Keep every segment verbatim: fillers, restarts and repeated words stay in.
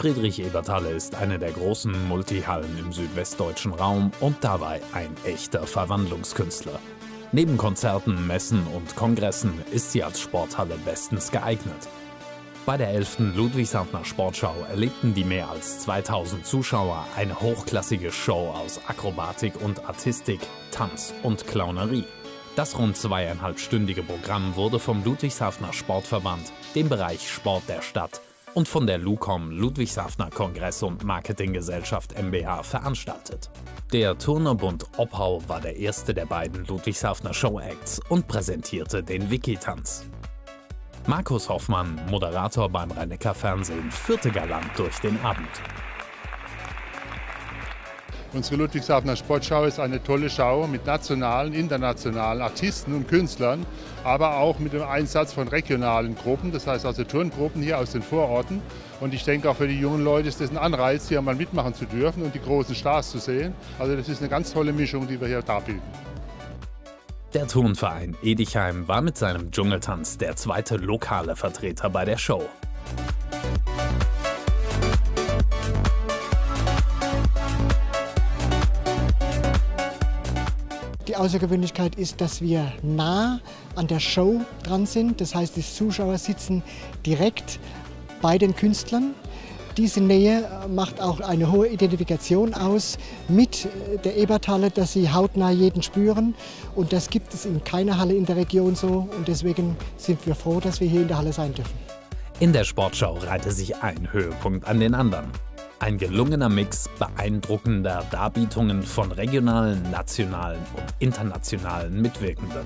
Friedrich-Ebert-Halle ist eine der großen Multihallen im südwestdeutschen Raum und dabei ein echter Verwandlungskünstler. Neben Konzerten, Messen und Kongressen ist sie als Sporthalle bestens geeignet. Bei der elften Ludwigshafener Sportschau erlebten die mehr als zweitausend Zuschauer eine hochklassige Show aus Akrobatik und Artistik, Tanz und Clownerie. Das rund zweieinhalbstündige Programm wurde vom Ludwigshafener Sportverband, dem Bereich Sport der Stadt, und von der LUCOM Ludwigshafener Kongress- und Marketinggesellschaft MbH veranstaltet. Der Turnerbund Oppau war der erste der beiden Ludwigshafener Show-Acts und präsentierte den Wiki-Tanz. Markus Hoffmann, Moderator beim Rhein-Neckar-Fernsehen, führte galant durch den Abend. Unsere Ludwigshafener Sportschau ist eine tolle Schau mit nationalen, internationalen Artisten und Künstlern, aber auch mit dem Einsatz von regionalen Gruppen, das heißt also Turngruppen hier aus den Vororten. Und ich denke auch für die jungen Leute ist das ein Anreiz, hier mal mitmachen zu dürfen und die großen Stars zu sehen. Also das ist eine ganz tolle Mischung, die wir hier darbieten. Der Turnverein Edichheim war mit seinem Dschungeltanz der zweite lokale Vertreter bei der Show. Die Außergewöhnlichkeit ist, dass wir nah an der Show dran sind. Das heißt, die Zuschauer sitzen direkt bei den Künstlern. Diese Nähe macht auch eine hohe Identifikation aus mit der Ebert-Halle, dass sie hautnah jeden spüren. Und das gibt es in keiner Halle in der Region so. Und deswegen sind wir froh, dass wir hier in der Halle sein dürfen. In der Sportschau reihte sich ein Höhepunkt an den anderen. Ein gelungener Mix beeindruckender Darbietungen von regionalen, nationalen und internationalen Mitwirkenden.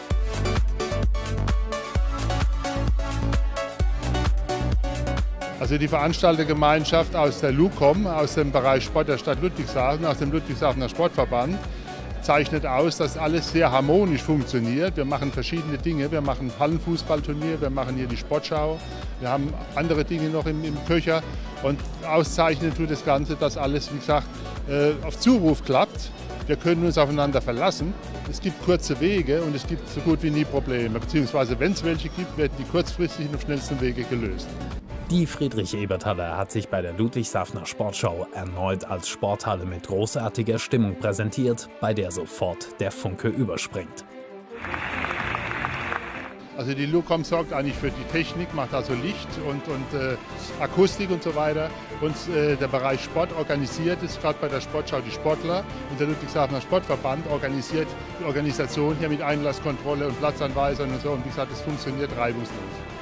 Also die Veranstaltergemeinschaft aus der LUCOM, aus dem Bereich Sport der Stadt Ludwigshafen, aus dem Ludwigshafener Sportverband, zeichnet aus, dass alles sehr harmonisch funktioniert. Wir machen verschiedene Dinge. Wir machen Hallenfußballturnier, wir machen hier die Sportschau, wir haben andere Dinge noch im, im Köcher. Und auszeichnen tut das Ganze, dass alles, wie gesagt, auf Zuruf klappt. Wir können uns aufeinander verlassen. Es gibt kurze Wege und es gibt so gut wie nie Probleme. Beziehungsweise, wenn es welche gibt, werden die kurzfristig und auf schnellsten Wege gelöst. Die Friedrich-Ebert-Halle hat sich bei der Ludwigshafener Sportschau erneut als Sporthalle mit großartiger Stimmung präsentiert, bei der sofort der Funke überspringt. Also die LUCOM sorgt eigentlich für die Technik, macht also Licht und, und äh, Akustik und so weiter. Und äh, der Bereich Sport organisiert ist gerade bei der Sportschau die Sportler. Und der Ludwigshafener Sportverband organisiert die Organisation hier mit Einlasskontrolle und Platzanweisern und so. Und wie gesagt, es funktioniert reibungslos.